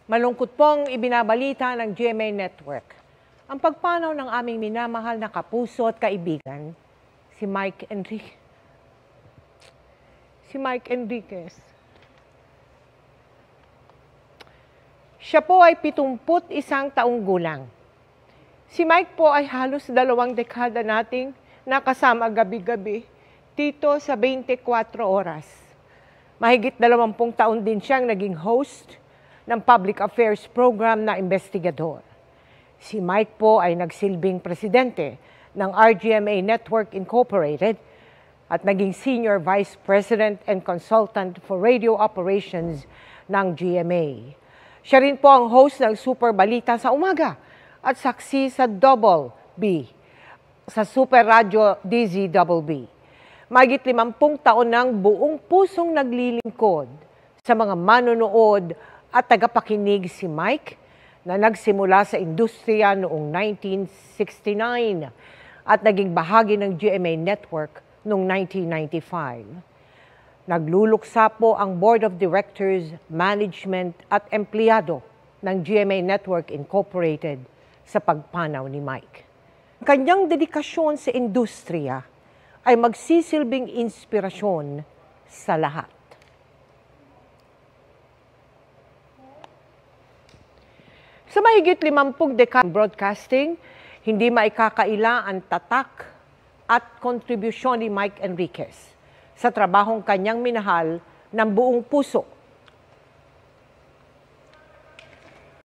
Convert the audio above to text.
Malungkot pong ibinabalita ng GMA Network ang pagpanaw ng aming minamahal na kapuso at kaibigan, si Mike Enriquez. Siya po ay 71 taong gulang. Si Mike po ay halos 2 dekada nating nakasama gabi-gabi dito sa 24 oras. Mahigit 20 taon din siyang naging host ng public affairs program na investigador. Si Mike po ay nagsilbing presidente ng RGMA Network Incorporated at naging senior vice president and consultant for radio operations ng GMA. Siya rin po ang host ng Super Balita sa umaga at saksi sa Double B, sa Super Radio DZBB. Mahigit 50 taon ng buong pusong naglilingkod sa mga manonood at tagapakinig si Mike na nagsimula sa industriya noong 1969 at naging bahagi ng GMA Network noong 1995. Nagluluksa po ang Board of Directors, Management at Empleyado ng GMA Network Incorporated sa pagpanaw ni Mike. Kanyang dedikasyon sa industriya ay magsisilbing inspirasyon sa lahat. Sa mahigit 50 dekadang broadcasting, hindi maikakaila ang tatak at kontribusyon ni Mike Enriquez sa trabahong kanyang minahal ng buong puso.